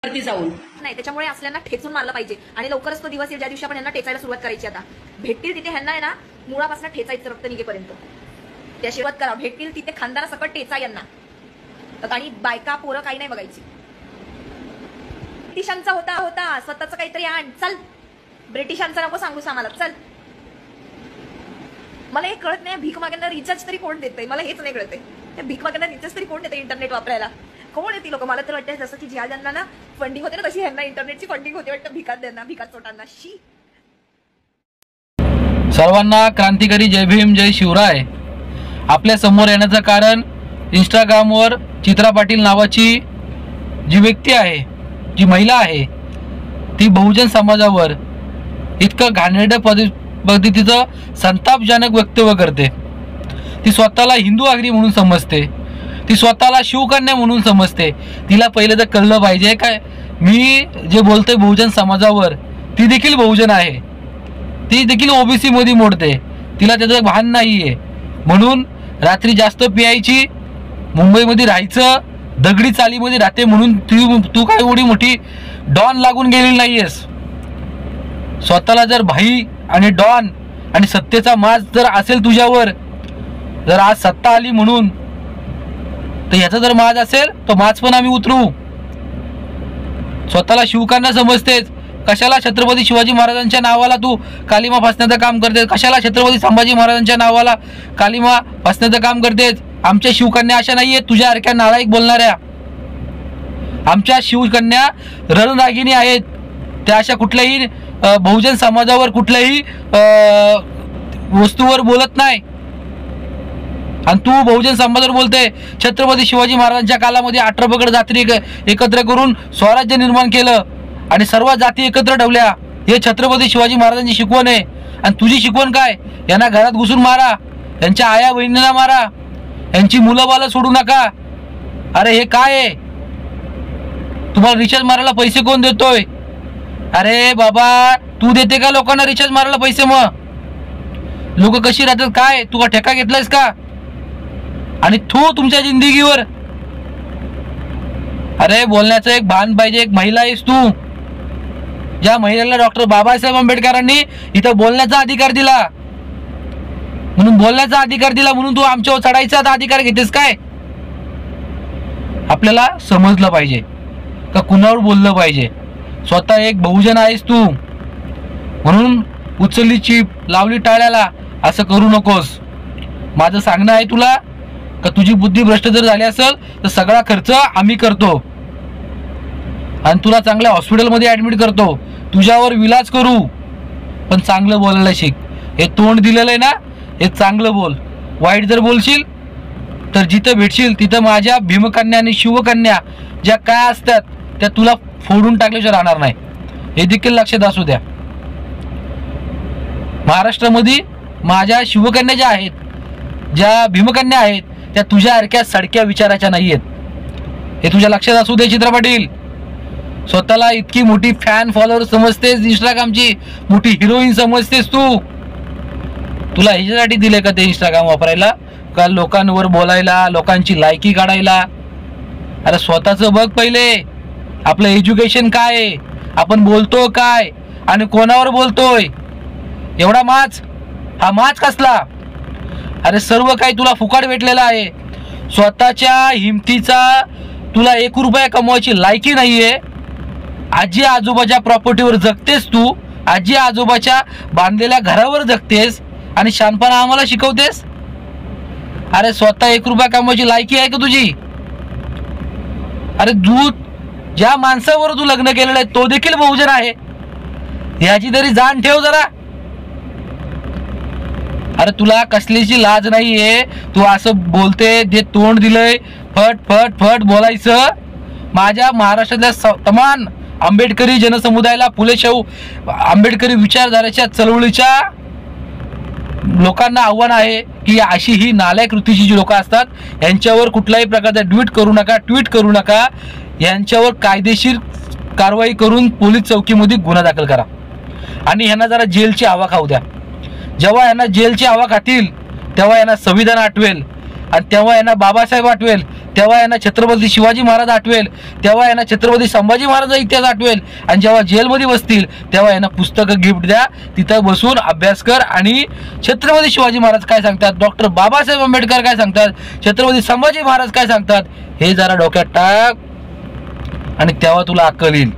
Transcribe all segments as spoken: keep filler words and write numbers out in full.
जाऊन नाही, त्याच्यामुळे असल्यांना ठेचून मारलं पाहिजे आणि लवकरच तो दिवस येईल ज्या दिवशी आपण यांना ठेचायला सुरुवात करायची. आता भेटतील तिथे ह्यांना आहे ना मुळापासून ठेचायचं रक्त निघेपर्यंत त्या सुरुवात करा. भेटतील तिथे खानदाना सकट ठेचा यांना. आणि बायका पोरं काही नाही बघायची. ब्रिटिशांचा होता होता स्वतःच काहीतरी आण. चल, ब्रिटिशांचा नको सांगूस आम्हाला. चल, मला हे कळत नाही भीक मागायला रिचार्ज तरी कोण देतंय. मला हेच नाही कळतंय त्या भीक मागायला रिचार्ज तरी कोण देतंय इंटरनेट वापरायला. कोण आहे ती लोक. मला तर वाटतं जसं की ज्या ज्यांना ना फंडिंग होते ना तशी ह्यांना इंटरनेटची फंडिंग होते वाटतं भिकात त्यांना भिकात चोटांना. शी. सर्वांना क्रांतिकारी जय भीम जय शिवराय. आपल्या समोर येण्याचं कारण इंस्टाग्रामवर चित्रा पाटील नावाची जी व्यक्ती आहे, जी महिला आहे, ती बहुजन समाजावर इतकं घाणेरड्या पद्धतीचं संतापजनक वक्तव्य करते. ती स्वतःला हिंदू आगरी म्हणून समजते. ती स्वतःला शिवकन्या म्हणून समजते. तिला पहिले तर कळलं पाहिजे काय मी जे बोलतोय बहुजन समाजावर, ती देखील बहुजन आहे. ती देखील ओबीसी मध्ये मोडते. तिला त्याचं भान नाही आहे. म्हणून रात्री जास्त पियायची, मुंबईमध्ये राहायचं, दगडी चालीमध्ये राहते म्हणून तू तू काय एवढी मोठी डॉन लागून गेलेली नाहीयेस. स्वतःला जर भाई आणि डॉन आणि सत्तेचा माज जर असेल तुझ्यावर, जर आज सत्ता आली म्हणून, तर याचा जर माज असेल तो माज पण आम्ही उतरू. स्वतःला शिवकन्या समजतेस. कशाला छत्रपती शिवाजी महाराजांच्या नावाला तू कालिमा फासण्याचं काम करतेस. कशाला छत्रपती संभाजी महाराजांच्या नावाला कालिमा फासण्याचं काम करतेस. आमच्या शिवकन्या अशा नाहीये तुझ्या सारख्या नालायक बोलणाऱ्या. आमच्या शिवकन्या रणरागिणी आहेत. त्या अशा कुठल्याही बहुजन समाजावर कुठल्याही वस्तूवर बोलत नाही. आणि तू बहुजन समाजावर बोलते. छत्रपती शिवाजी महाराजांच्या काळामध्ये अठरा पगड जाती एकत्र करून स्वराज्य निर्माण केलं आणि सर्व जाती एकत्र ठेवल्या. हे छत्रपती शिवाजी महाराजांची शिकवण आहे. आणि तुझी शिकवण काय? यांना घरात घुसून मारा, यांच्या आया बहिणीला मारा, यांची मुलं बालं सोडू नका. अरे हे काय आहे? तुम्हाला रिचार्ज मारायला पैसे कोण देतोय? अरे बाबा, तू देते का लोकांना रिचार्ज मारायला पैसे? मग लोक कशी राहतात काय? तू का ठेका घेतलायस का? आणि तू तुमच्या जिंदगीवर. अरे बोलण्याचं एक भान पाहिजे. एक महिला आहेस तू. ज्या महिलेला डॉक्टर बाबासाहेब आंबेडकरांनी इथं बोलण्याचा अधिकार दिला, म्हणून बोलण्याचा अधिकार दिला म्हणून तू आमच्यावर चढायचा अधिकार घेतेस काय? आपल्याला समजलं पाहिजे का कुणावर बोललं पाहिजे. स्वतः एक बहुजन आहेस तू, म्हणून उचलली चीप लावली टाळ्याला असं करू नकोस. माझं सांगणं आहे तुला का तुझी बुद्धी भ्रष्ट जर झाली असेल तर सगळा खर्च आम्ही करतो आणि तुला चांगल्या हॉस्पिटलमध्ये ॲडमिट करतो. तुझ्यावर विलाज करू, पण चांगलं बोलायला शिक. हे तोंड दिलेलं आहे ना, हे चांगलं बोल. वाईट जर बोलशील तर जिथं भेटशील तिथं माझ्या भीमकन्या आणि शिवकन्या ज्या काय असतात त्या तुला फोडून टाकल्याशिवाय राहणार नाही. हे देखील लक्षात असू द्या. महाराष्ट्रामध्ये माझ्या शिवकन्या ज्या आहेत, ज्या भीमकन्या आहेत, त्या तुझ्यासारख्या सडक्या विचाराच्या नाही आहेत. हे तुझ्या लक्षात असू दे. चित्रा पाटील, स्वतःला इतकी मोठी फॅन फॉलोअर समजतेस, इंस्टाग्रामची मोठी हिरोईन समजतेस तू. तुला ह्याच्यासाठी दिले का ते इंस्टाग्राम वापरायला? का लोकांवर बोलायला, लोकांची लायकी काढायला? अरे स्वतःचं बघ पहिले. आपलं एज्युकेशन काय आहे, आपण बोलतो काय आणि कोणावर बोलतोय. एवढा माच, हा माच कसला? अरे सर्व काही तुला फुकाट भेटलेला आहे. स्वतःच्या हिमतीचा तुला एक रुपया कमवायची लायकी नाहीये. आजी आजोबाच्या प्रॉपर्टीवर जगतेस तू. आजी आजोबाच्या बांधलेल्या घरावर जगतेस आणि शहाणपणा आम्हाला शिकवतेस. अरे स्वतः एक रुपया कमवायची लायकी आहे का तुझी? अरे तू ज्या माणसावर तू लग्न केलेलं आहे तो देखील बहुजन आहे, याची तरी जाण ठेव जरा. अरे तुला कसलीची लाज नाहीये. तू असं बोलते, जे तोंड दिलंय फट फट फट बोलायचं. माझ्या महाराष्ट्रातल्या तमाम आंबेडकरी जनसमुदायाला, फुले शाहू आंबेडकरी विचारधारेच्या चळवळीच्या लोकांना आव्हान आहे की अशी ही नालायक कृतीची जी लोक असतात यांच्यावर कुठल्याही प्रकारचा ट्विट करू नका ट्विट करू नका यांच्यावर कायदेशीर कारवाई करून पोलीस चौकीमध्ये गुन्हा दाखल करा आणि यांना जरा जेलची हवा खाऊ द्या. जेव्हा यांना जेलची हवा खातील तेव्हा यांना संविधान आठवेल आणि तेव्हा यांना बाबासाहेब आठवेल, तेव्हा यांना छत्रपती शिवाजी महाराज आठवेल, तेव्हा यांना छत्रपती संभाजी महाराज इतिहास आठवेल. आणि जेव्हा जेलमध्ये बसतील तेव्हा यांना पुस्तकं गिफ्ट द्या, तिथं बसून अभ्यास कर आणि छत्रपती शिवाजी महाराज काय सांगतात, डॉक्टर बाबासाहेब आंबेडकर काय सांगतात, छत्रपती संभाजी महाराज काय सांगतात हे जरा डोक्यात टाक आणि तेव्हा तुला अक्कल येईल.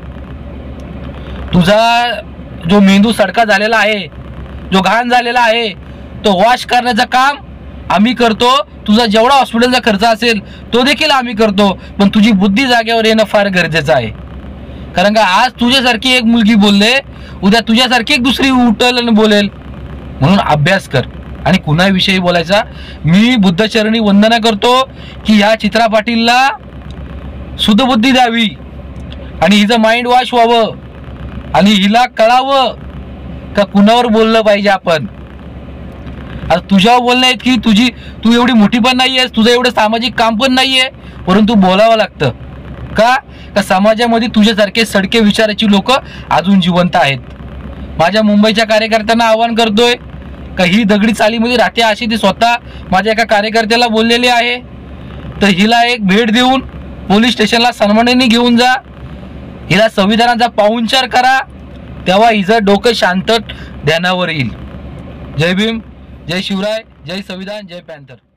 तुझा जो मेंदू सडका झालेला आहे, जो घाण झालेला आहे, तो वॉश करण्याचं काम आम्ही करतो. तुझा जेवढा हॉस्पिटलचा खर्च असेल तो देखील आम्ही करतो, पण तुझी बुद्धी जागेवर येणं फार गरजेचं आहे. कारण का आज तुझ्यासारखी एक मुलगी बोलले, उद्या तुझ्यासारखी एक दुसरी उठल आणि बोलेल. म्हणून अभ्यास कर. आणि कुणाविषयी बोलायचा, मी बुद्धचरणी वंदना करतो की ह्या चित्रा पाटीलला सुधबुद्धी द्यावी आणि हिचं माइंड वॉश व्हावं आणि हिला कळावं का कुणावर बोललं पाहिजे आपण. आता तुझ्यावर बोलणं आहेत की तुझी तू एवढी मोठी पण नाही आहेस, तुझं एवढं सामाजिक काम पण नाही आहे, परंतु बोलावं लागतं. का का समाजामध्ये तुझ्यासारखे सडके विचाराची लोक अजून जिवंत आहेत. माझ्या मुंबईच्या कार्यकर्त्यांना आवाहन करतोय का ही दगडी चालीमध्ये राहते अशी ती स्वतः माझ्या एका कार्यकर्त्याला बोललेली आहे, तर हिला एक भेट देऊन पोलीस स्टेशनला सन्मानाने घेऊन जा, हिला संविधानाचा पाहुणचार करा, तेव्हा हिचं डोकं शांत ध्यानावर येईल. जय भीम, जय शिवराय, जय संविधान, जय पॅन्थर.